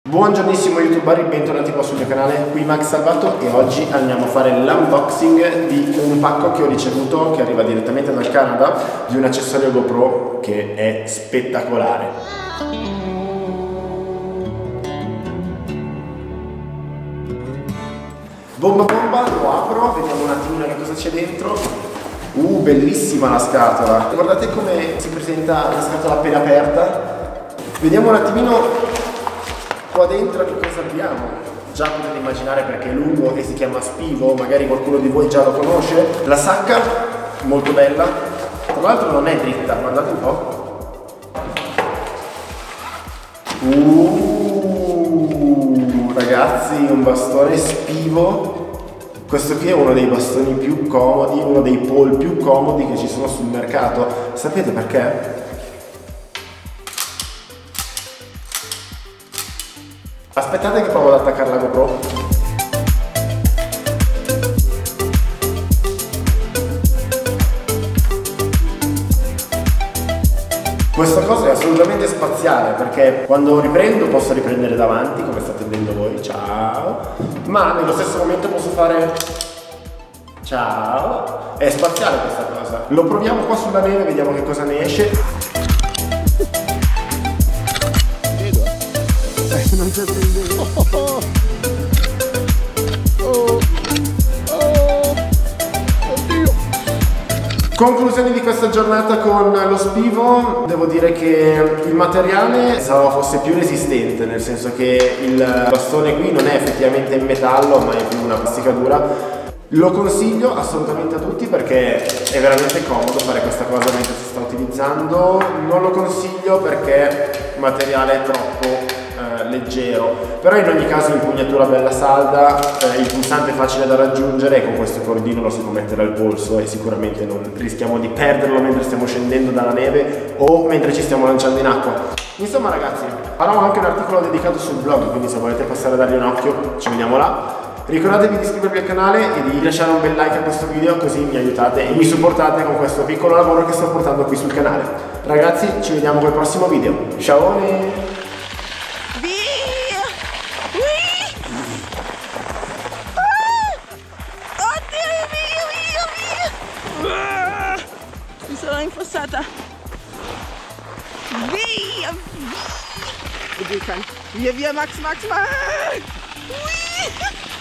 Buongiornissimo youtuber, bentornati qua sul mio canale, qui Max Salvato e oggi andiamo a fare l'unboxing di un pacco che ho ricevuto che arriva direttamente dal Canada di un accessorio GoPro che è spettacolare. Bomba bomba, lo apro, vediamo un attimino che cosa c'è dentro. Bellissima la scatola, guardate come si presenta la scatola appena aperta. Vediamo un attimino qua dentro che cosa abbiamo. Già potete immaginare perché è lungo e si chiama Spivo, magari qualcuno di voi già lo conosce. La sacca, molto bella, tra l'altro non è dritta, guardate un po'. Ragazzi, un bastone Spivo. Questo qui è uno dei bastoni più comodi, uno dei pole più comodi che ci sono sul mercato. Sapete perché? Aspettate che provo ad attaccare la GoPro. Questa cosa è assolutamente spaziale perché quando riprendo posso riprendere davanti come state vedendo voi, ciao, ma nello stesso momento posso fare ciao. È spaziale questa cosa. Lo proviamo qua sulla neve, vediamo che cosa ne esce. Non c'è oddio. Conclusione di questa giornata con lo Spivo. Devo dire che il materiale pensavo fosse più resistente, nel senso che il bastone qui non è effettivamente in metallo ma è più una plastica dura. Lo consiglio assolutamente a tutti perché è veramente comodo fare questa cosa mentre si sta utilizzando. Non lo consiglio perché il materiale è troppo leggero, però in ogni caso l'impugnatura bella salda, il pulsante è facile da raggiungere e con questo cordino lo si può mettere al polso e sicuramente non rischiamo di perderlo mentre stiamo scendendo dalla neve o mentre ci stiamo lanciando in acqua. Insomma ragazzi, farò anche un articolo dedicato sul blog, quindi se volete passare a dargli un occhio ci vediamo là. Ricordatevi di iscrivervi al canale e di lasciare un bel like a questo video, così mi aiutate e mi supportate con questo piccolo lavoro che sto portando qui sul canale. Ragazzi, ci vediamo col prossimo video. Ciao! Mi sono infossata. Via! Via, via Max!